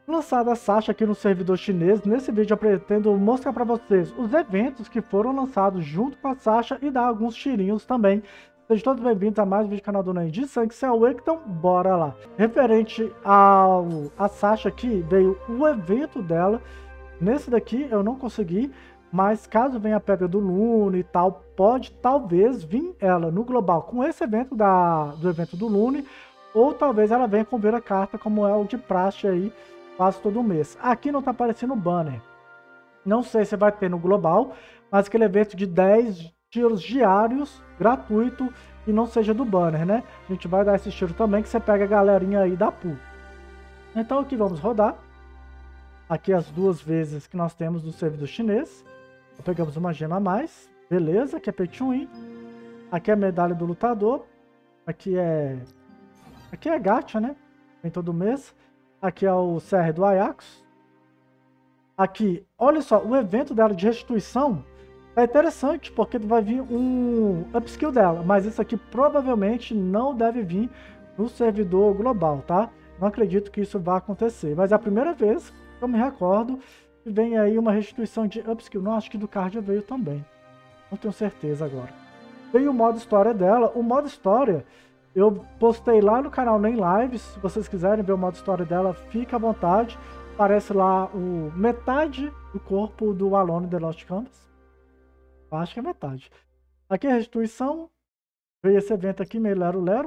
Lançada a Sasha aqui no servidor chinês, nesse vídeo eu pretendo mostrar para vocês os eventos que foram lançados junto com a Sasha e dar alguns tirinhos também. Sejam todos bem-vindos a mais um vídeo do canal do Nen de Sangue Cell, então bora lá. Referente a Sasha aqui, veio o evento dela. Nesse daqui eu não consegui, mas caso venha a Pedra do Lune e tal, pode talvez vir ela no global com esse evento do evento do Lune, ou talvez ela venha com Vira Carta, como é o de praxe aí, quase todo mês. Aqui não tá aparecendo o banner. Não sei se vai ter no global, mas aquele evento de 10 tiros diários, gratuito, e não seja do banner, né? A gente vai dar esse tiro também, que você pega a galerinha aí da pool. Então aqui vamos rodar. Aqui as duas vezes que nós temos do servidor chinês. Pegamos uma gema a mais. Beleza, aqui é pay to win. Aqui é a medalha do lutador. Aqui é gacha, né? Vem todo mês. Aqui é o CR do Ajax. Aqui, olha só, o evento dela de restituição é interessante, porque vai vir um upskill dela, mas isso aqui provavelmente não deve vir no servidor global, tá? Não acredito que isso vá acontecer, mas é a primeira vez que eu me recordo que vem aí uma restituição de upskill. Não, acho que do card veio também, não tenho certeza agora. Veio o modo história dela. O modo história eu postei lá no canal Nem Lives. Se vocês quiserem ver o modo história dela, fica à vontade. Parece lá metade do corpo do Alone The Lost Canvas. Eu acho que é metade. Aqui é a restituição. Veio esse evento aqui, meio lero-lero.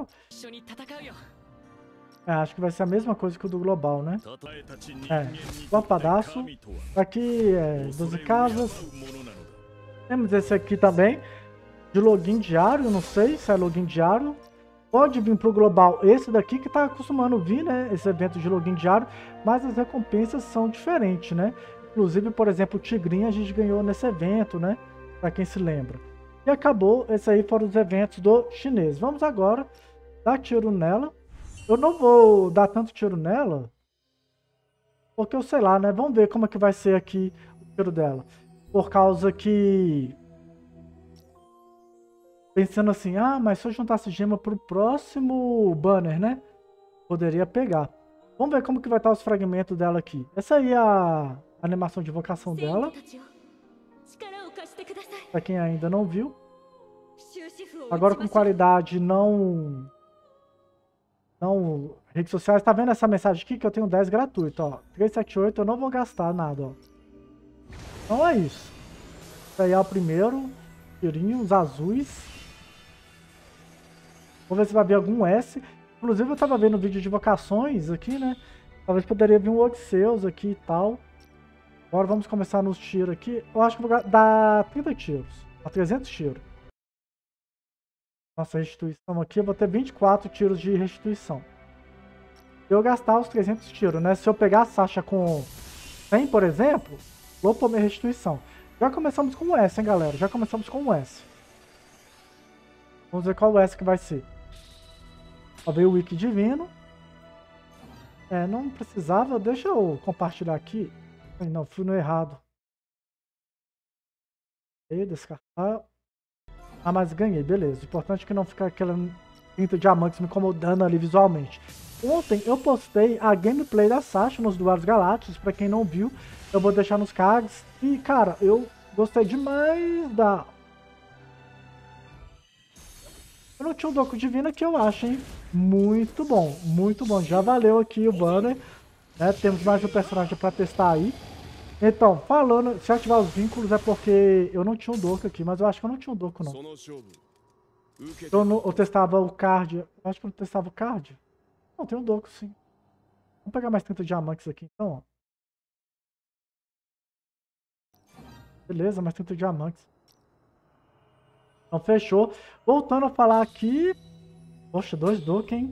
Acho que vai ser a mesma coisa que o do global, né? Lopadaço. Aqui é 12 casas. Temos esse aqui também, de login diário. Não sei se é login diário. Pode vir para o global esse daqui, que está acostumando vir, né? Esse evento de login diário, mas as recompensas são diferentes, né? Inclusive, por exemplo, o Tigrinho a gente ganhou nesse evento, né? Para quem se lembra. E acabou, esses aí foram os eventos do chinês. Vamos agora dar tiro nela. Eu não vou dar tanto tiro nela, porque eu sei lá, né? Vamos ver como é que vai ser aqui o tiro dela. Por causa que... Pensando assim, mas se eu juntasse gema pro próximo banner, né? Poderia pegar. Vamos ver como que vai estar os fragmentos dela aqui. Essa aí é a animação de invocação dela. Pra quem ainda não viu. Agora com qualidade não... redes sociais. Tá vendo essa mensagem aqui? Que eu tenho 10 gratuito, ó. 378 eu não vou gastar nada, ó. Então é isso. Esse aí é o primeiro. Tirinho, os azuis. Vamos ver se vai vir algum S. Inclusive eu tava vendo vídeo de vocações aqui, né? Talvez poderia vir um Odisseus aqui e tal. Agora vamos começar nos tiros aqui. Eu acho que vou dar 30 tiros. A 300 tiros. Nossa restituição aqui, eu vou ter 24 tiros de restituição. Se eu gastar os 300 tiros, né? Se eu pegar a Sasha com 100, por exemplo, vou pôr minha restituição. Já começamos com o S, hein, galera? Já começamos com o S. Vamos ver qual o S que vai ser. Ó, veio o Wiki Divino. Não precisava. Deixa eu compartilhar aqui. Não, fui no errado. Descartar. Mas ganhei, beleza. O importante é que não ficar aquela 30 diamantes me incomodando ali visualmente. Ontem eu postei a gameplay da Sasha nos Duelos Galácticos. Pra quem não viu, eu vou deixar nos cards. E, cara, eu gostei demais da... Eu não tinha um Doku Divino que eu acho, hein? Muito bom, muito bom. Já valeu aqui o banner, né? Temos mais um personagem pra testar aí. Então, falando, se ativar os vínculos é porque eu não tinha um Doku aqui, mas eu acho que eu não tinha um Doku, não. Eu testava o card. Eu acho que eu não testava o card. Não, tem um Doku, sim. Vamos pegar mais 30 diamantes aqui, então, ó. Beleza, mais 30 diamantes. Então, fechou. Voltando a falar aqui... Poxa, 2 Doku, hein?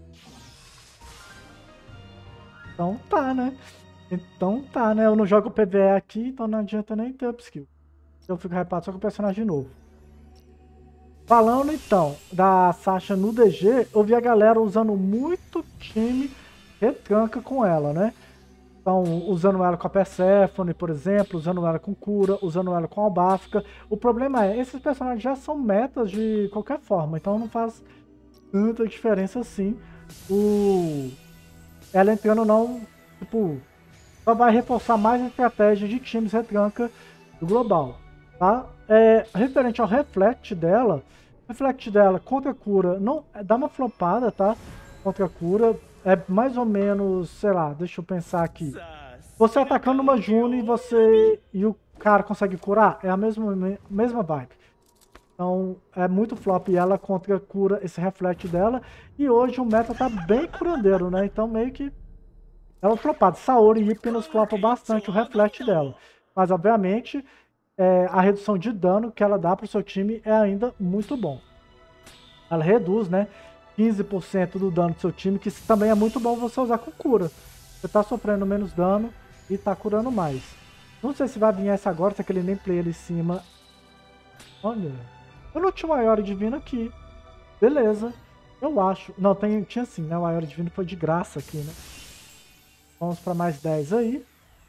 Então tá, né? Eu não jogo PvE aqui, então não adianta nem ter upskill. Eu fico hypado só com o personagem novo. Falando, então, da Sasha no DG, eu vi a galera usando muito time retranca com ela, né? Então, usando ela com a Persephone, por exemplo, usando ela com Cura, usando ela com Albáfica. O problema é, esses personagens já são metas de qualquer forma, então não faz tanta diferença assim ela entrando não, tipo, só vai reforçar mais a estratégia de times retranca do global, tá? Referente ao Reflect dela contra cura não dá uma flopada, tá? Contra cura é mais ou menos, sei lá, deixa eu pensar aqui. Você atacando uma June e o cara consegue curar, é a mesma vibe. Então é muito flop ela contra cura esse Reflect dela. E hoje o meta tá bem curandeiro, né? Então meio que é um flopado. Saori e Hypnos flopam bastante o Reflect dela. Mas obviamente a redução de dano que ela dá pro seu time é ainda muito bom. Ela reduz, né? 15% do dano do seu time, que também é muito bom você usar com cura. Você tá sofrendo menos dano e tá curando mais. Não sei se vai vir essa agora, se aquele nameplay ali em cima. Olha, eu não tinha o Aiori Divino aqui. Beleza, eu acho. Não, tinha sim, né? O Aiori Divino foi de graça aqui, né? Vamos para mais 10 aí.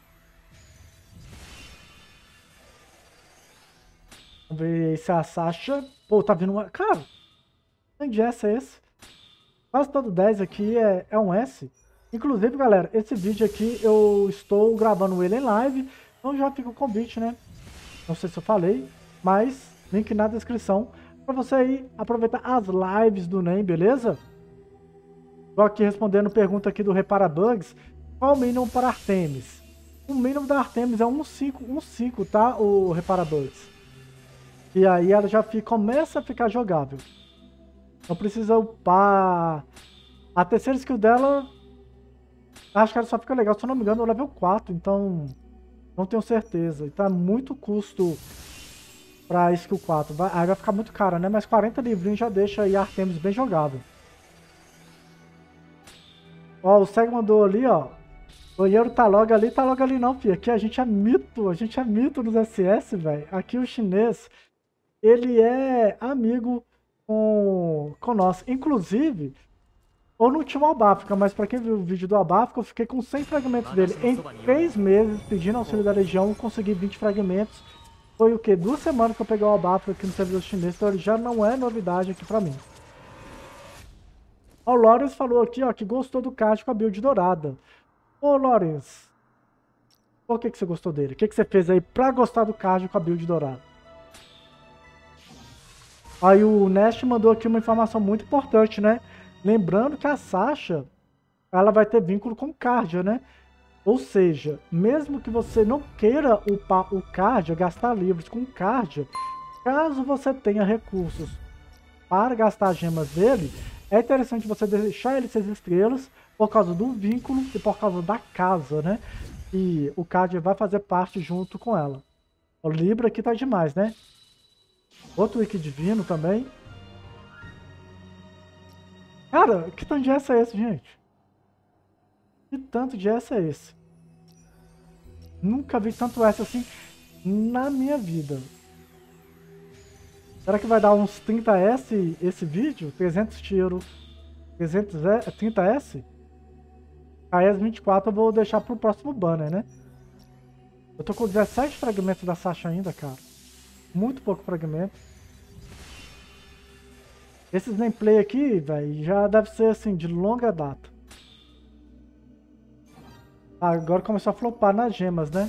Vamos ver se a Sasha... Pô, tá vindo uma... Cara, onde é esse? Quase todo 10 aqui é um S. Inclusive, galera, esse vídeo aqui eu estou gravando ele em live. Então já fica o convite, né? Não sei se eu falei, mas link na descrição para você aí aproveitar as lives do NEM, beleza? Tô aqui respondendo pergunta aqui do Repara Bugs. Qual o mínimo para Artemis? O mínimo da Artemis é 1.5, tá? O Repara Bugs. E aí ela já começa a ficar jogável. Não precisa upar. A terceira skill dela, acho que ela só fica legal, se eu não me engano, é o level 4, então não tenho certeza. Então é muito custo pra skill 4. Aí vai ficar muito caro, né? Mas 40 livrinhos já deixa aí a Artemis bem jogável. Ó, o Seg mandou ali, ó. O banheiro tá logo ali não, filho. Aqui a gente é mito nos SS, velho. Aqui o chinês, ele é amigo com nós. Inclusive, ou no último Albáfica, mas pra quem viu o vídeo do Albáfica, eu fiquei com 100 fragmentos dele. Em 3 meses, pedindo auxílio da Legião, eu consegui 20 fragmentos. Foi o quê? 2 semanas que eu peguei o Albáfica aqui no servidor chinês, então ele já não é novidade aqui pra mim. Ó, o Lawrence falou aqui, ó, que gostou do card com a build dourada. Ô, Lawrence, por que você gostou dele? O que você fez aí pra gostar do card com a build dourada? Aí o Nest mandou aqui uma informação muito importante, né? Lembrando que a Sasha, ela vai ter vínculo com o Cardia, né? Ou seja, mesmo que você não queira upar o Cardia, gastar livros com o Cardia, caso você tenha recursos para gastar as gemas dele, é interessante você deixar ele 6 estrelas por causa do vínculo e por causa da casa, né? E o Cardia vai fazer parte junto com ela. O Libra aqui tá demais, né? Outro Wiki Divino também. Cara, que tanto de essa é esse, gente? Que tanto de essa é esse? Nunca vi tanto essa assim na minha vida. Será que vai dar uns 30S esse vídeo? 300 tiro, 30S? Aí as 24 eu vou deixar pro próximo banner, né? Eu tô com 17 fragmentos da Sasha ainda, cara. Muito pouco fragmento. Esses nameplay aqui, velho, já deve ser assim, de longa data. Agora começou a flopar nas gemas, né?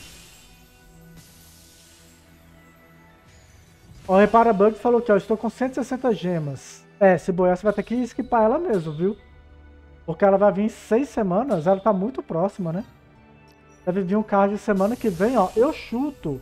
Ó, Repara Bugs falou que, ó, estou com 160 gemas. Se boiar, você vai ter que esquipar ela mesmo, viu? Porque ela vai vir em 6 semanas, ela tá muito próxima, né? Deve vir um card semana que vem, ó. Eu chuto.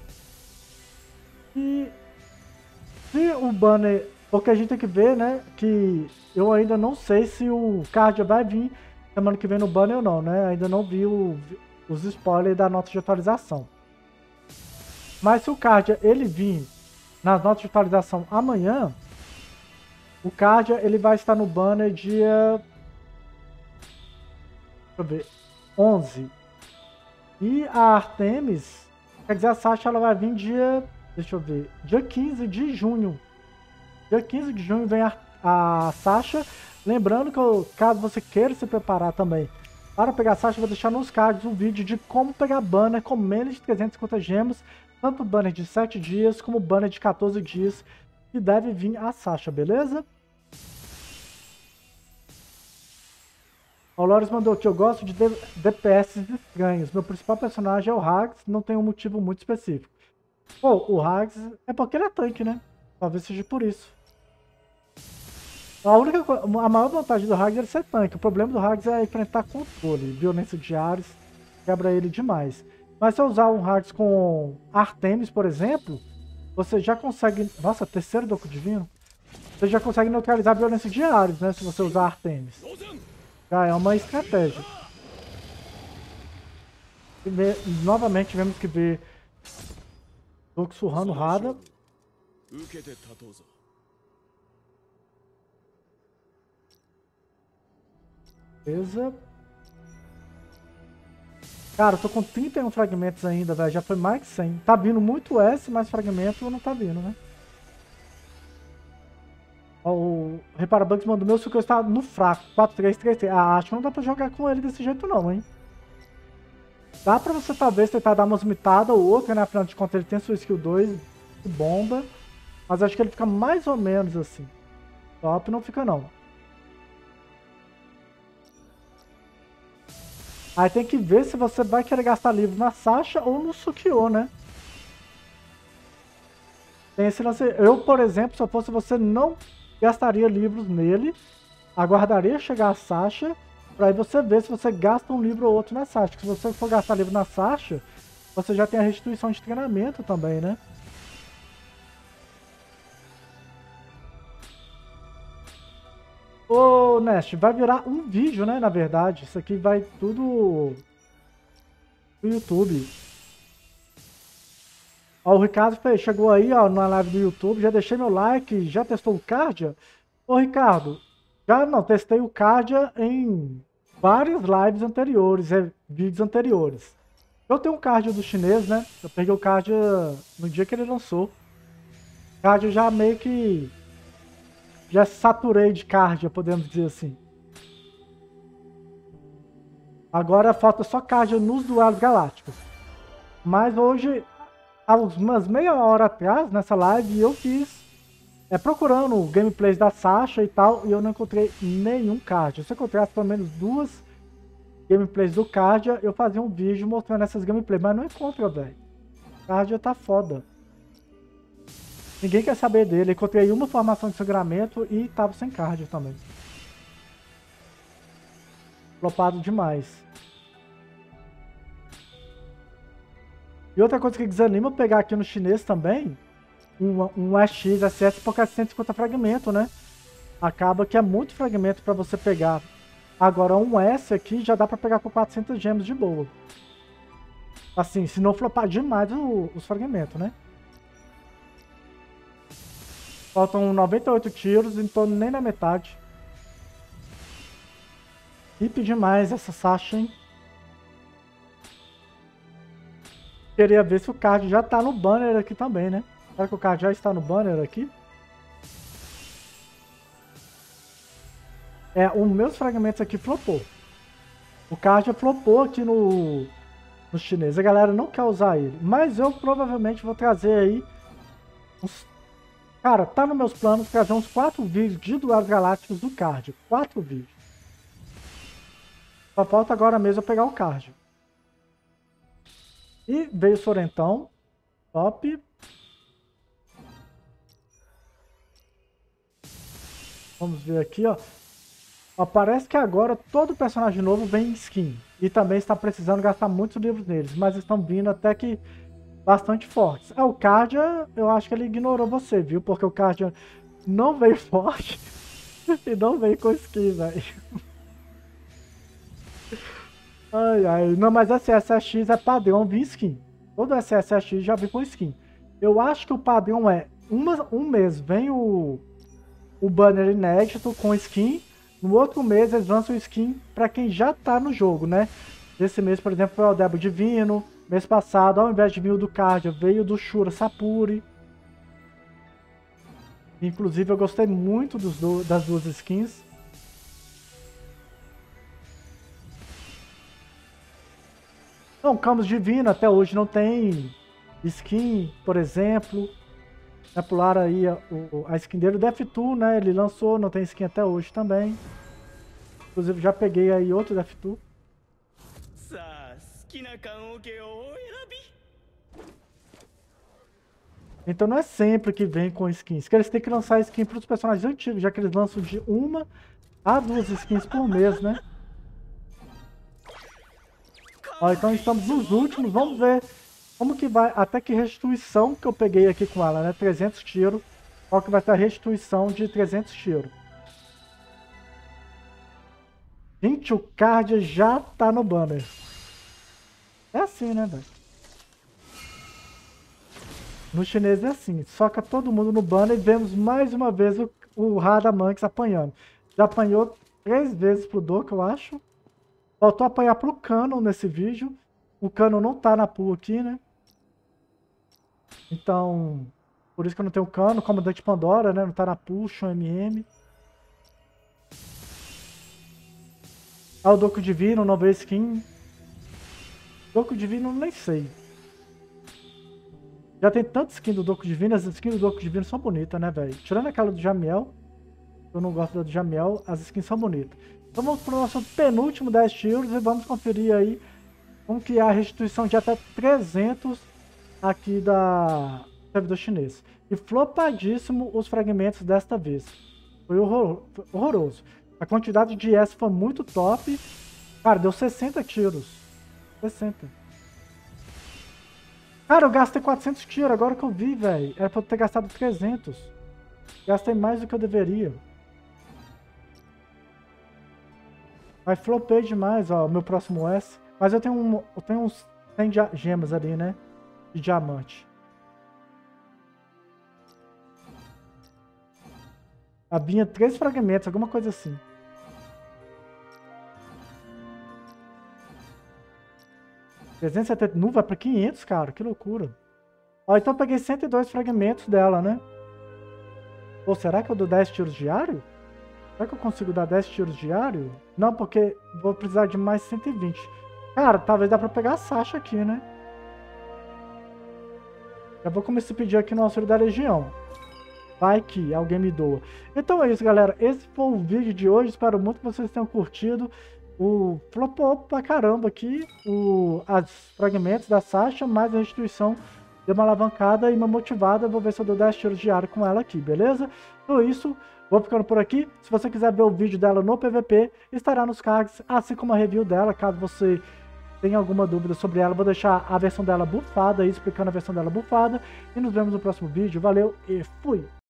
E se o banner... Porque a gente tem que ver, né, que eu ainda não sei se o card vai vir semana que vem no banner ou não, né? Ainda não vi os spoilers da nota de atualização. Mas se o card ele vir nas notas de atualização amanhã, o card ele vai estar no banner dia... Deixa eu ver. 11. E a Artemis, quer dizer, a Sasha ela vai vir dia... Deixa eu ver. Dia 15 de junho. Dia 15 de junho vem a Sasha. Lembrando que caso você queira se preparar também para pegar a Sasha, eu vou deixar nos cards um vídeo de como pegar banner com menos de 350 gemas. Tanto banner de 7 dias como banner de 14 dias. E deve vir a Sasha, beleza? O Loris mandou aqui, eu gosto de DPS estranhos. Meu principal personagem é o Hags, não tem um motivo muito específico. Pô, o Hags é porque ele é tanque, né? Talvez seja por isso. A maior vantagem do Hags é ele ser tanque. O problema do Hags é enfrentar controle. Violência de Ares quebra ele demais. Mas se eu usar um Hags com Artemis, por exemplo, você já consegue... Nossa, terceiro Doku Divino? Você já consegue neutralizar a violência de Ares, né? Se você usar Artemis. Já é uma estratégia. Novamente tivemos que ver Doku surrando Rada. Beleza. Cara, eu tô com 31 fragmentos ainda, velho. Já foi mais que 100. Tá vindo muito S, mas fragmento não tá vindo, né? Ó, o Reparabugs mandou meu Sucrilhos está no fraco. 4-3-3-3. Ah, acho que não dá pra jogar com ele desse jeito não, hein? Dá pra você talvez tentar dar uma zumitada ou outra, né? Afinal de contas ele tem sua skill 2 de bomba. Mas acho que ele fica mais ou menos assim. Top não fica não. Aí tem que ver se você vai querer gastar livro na Sasha ou no Sukiô, né? Tem esse lance. Eu, por exemplo, se eu fosse você, não gastaria livros nele. Aguardaria chegar a Sasha. Pra aí você ver se você gasta um livro ou outro na Sasha. Porque se você for gastar livro na Sasha, você já tem a restituição de treinamento também, né? Ô, Nest, vai virar um vídeo, né? Na verdade, isso aqui vai tudo no YouTube. Ó, o Ricardo chegou aí, ó, na live do YouTube. Já deixei meu like, já testou o Cardia? Ô, Ricardo, já não, testei o Cardia em várias lives anteriores, vídeos anteriores. Eu tenho um Cardia do chinês, né? Eu peguei o Cardia no dia que ele lançou. O Cardia já meio que... Já saturei de Cardia, podemos dizer assim. Agora falta só Cardia nos duelos galácticos. Mas hoje, há umas meia hora atrás, nessa live, eu fiz procurando gameplays da Sasha e tal, e eu não encontrei nenhum Cardia. Se eu encontrasse pelo menos 2 gameplays do Cardia, eu fazia um vídeo mostrando essas gameplays, mas não encontro, velho. Cardia tá foda. Ninguém quer saber dele. Encontrei uma formação de sangramento e tava sem Cardia também. Flopado demais. E outra coisa que desanima pegar aqui no chinês também, um AX, SS, porque é 150 fragmentos, né? Acaba que é muito fragmento para você pegar. Agora um S aqui já dá para pegar com 400 gemas de boa. Assim, se não flopar demais os fragmentos, né? Faltam 98 tiros, então nem na metade. Hip demais essa Sasha, hein? Queria ver se o card já tá no banner aqui também, né? Será que o card já está no banner aqui? Os meus fragmentos aqui flopou. O card já flopou aqui no chinês. A galera não quer usar ele. Mas eu provavelmente vou trazer aí uns... Cara, tá nos meus planos trazer uns 4 vídeos de duelos galácticos do card. 4 vídeos. Só falta agora mesmo eu pegar o card. E veio o Sorentão. Top. Vamos ver aqui, ó. Parece que agora todo personagem novo vem em skin. E também está precisando gastar muitos livros neles. Mas estão vindo até que bastante fortes. O Cardia, eu acho que ele ignorou você, viu? Porque o Cardia não veio forte. E não veio com skin, velho. Ai, ai. Não, mas SSX é padrão vir skin. Todo SSX já vem com skin. Eu acho que o padrão é um mês vem o banner inédito com skin. No outro mês eles lançam skin para quem já tá no jogo, né? Esse mês, por exemplo, foi o Debo Divino. Mês passado, ao invés de vir o do Cardia, veio do Shura Sapuri. Inclusive, eu gostei muito das duas skins. Não, Camus Divino até hoje não tem skin, por exemplo. Pularam aí a skin dele. O Death Tool, né? Ele lançou, não tem skin até hoje também. Inclusive já peguei aí outro Death Tool. Então não é sempre que vem com skins, que eles têm que lançar skin para os personagens antigos, já que eles lançam de 1 a 2 skins por mês, né? Ó, então estamos nos últimos, vamos ver como que vai, até que restituição que eu peguei aqui com ela, né? 300 tiros, qual que vai ter a restituição de 300 tiros. Gente, o card já tá no banner. É assim, né, velho? No chinês é assim, soca todo mundo no banner e vemos mais uma vez o Radamanx apanhando. Já apanhou 3 vezes pro Doku, eu acho. Faltou apanhar pro Canon nesse vídeo. O Canon não tá na pool aqui, né? Então, por isso que eu não tenho o Canon. Comandante Pandora, né? Não tá na pool, Shun MM. Ah, o Doku Divino, nova skin. Doku Divino, nem sei. Já tem tanta skin do Doku Divino, as skins do Doku Divino são bonitas, né, velho? Tirando aquela do Jamiel, eu não gosto da do Jamiel, as skins são bonitas. Então vamos para o nosso penúltimo 10 tiros e vamos conferir aí como que é a restituição de até 300 aqui da servidor chinês. E flopadíssimo os fragmentos desta vez. Foi horroroso. A quantidade de S foi muito top. Cara, deu 60 tiros. 60. Cara, eu gastei 400 tiros agora que eu vi, velho. Era pra eu ter gastado 300. Gastei mais do que eu deveria. Mas flopei demais, ó, meu próximo S. Mas eu tenho uns 100 gemas ali, né? De diamante. Havia 3 fragmentos, alguma coisa assim. Não, vai pra 500, cara. Que loucura. Ó, então eu peguei 102 fragmentos dela, né? Pô, será que eu dou 10 tiros diário? Será que eu consigo dar 10 tiros diário? Não, porque vou precisar de mais 120. Cara, talvez dá pra pegar a Sasha aqui, né? Já vou começar a pedir aqui no auxílio da Legião. Vai que alguém me doa. Então é isso, galera. Esse foi o vídeo de hoje. Espero muito que vocês tenham curtido. Flopou pra caramba aqui as fragmentos da Sasha, mais a restituição deu uma alavancada e uma motivada. Vou ver se eu dou 10 tiros diário com ela aqui, beleza? Então é isso, vou ficando por aqui. Se você quiser ver o vídeo dela no PVP, estará nos cards, assim como a review dela. Caso você tenha alguma dúvida sobre ela, vou deixar a versão dela bufada aí, explicando a versão dela bufada. E nos vemos no próximo vídeo. Valeu e fui!